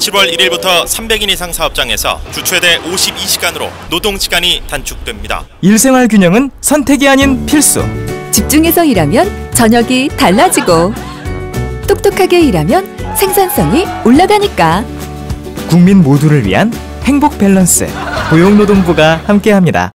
7월 1일부터 300인 이상 사업장에서 주 최대 52시간으로 노동시간이 단축됩니다. 일생활 균형은 선택이 아닌 필수. 집중해서 일하면 저녁이 달라지고 똑똑하게 일하면 생산성이 올라가니까. 국민 모두를 위한 행복 밸런스 고용노동부가 함께합니다.